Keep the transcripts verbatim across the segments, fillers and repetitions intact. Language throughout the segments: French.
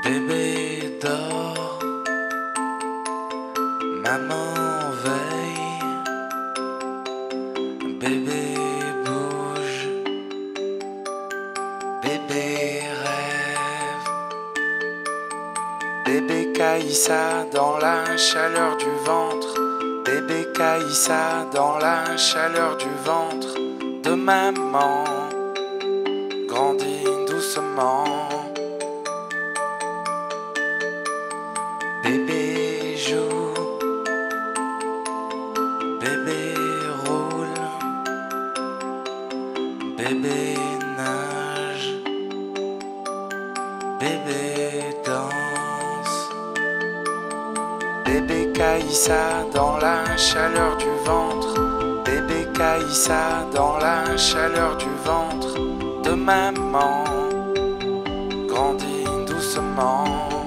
Bébé dort, maman veille, bébé bouge, bébé rêve, bébé Caïssa dans la chaleur du ventre, bébé Caïssa dans la chaleur du ventre de maman, grandit doucement. Bébé joue, bébé roule, bébé nage, bébé danse. Bébé Caïssa dans la chaleur du ventre, bébé Caïssa dans la chaleur du ventre de maman, grandit doucement.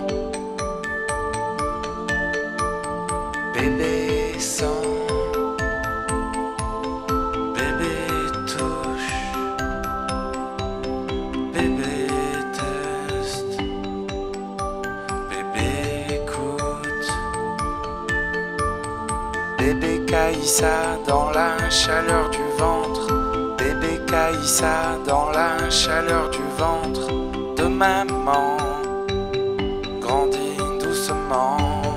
Bébé sent, bébé touche, bébé teste, bébé écoute. Bébé Caïssa dans la chaleur du ventre, bébé Caïssa dans la chaleur du ventre de maman, grandit doucement.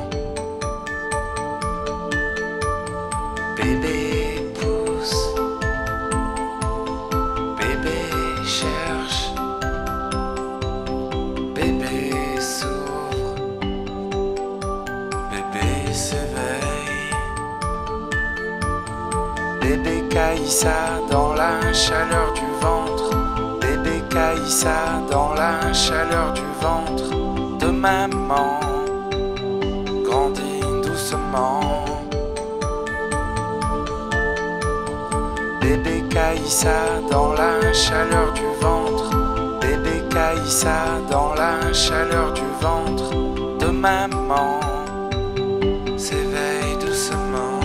Bébé pousse, bébé cherche, bébé s'ouvre, bébé s'éveille. Bébé Caïssa dans la chaleur du ventre, bébé Caïssa dans la chaleur du ventre de maman, grandit doucement. Bébé Caïssa dans la chaleur du ventre, bébé Caïssa dans la chaleur du ventre de maman, s'éveille doucement.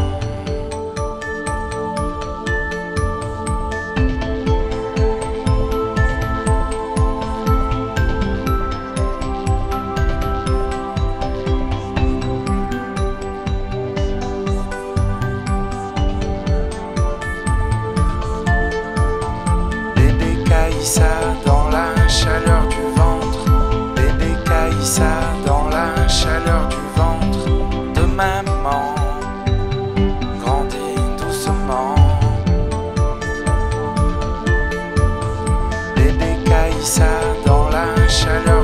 Caïssa dans la chaleur du ventre, bébé Caïssa dans la chaleur du ventre de maman, grandit doucement. Bébé Caïssa dans la chaleur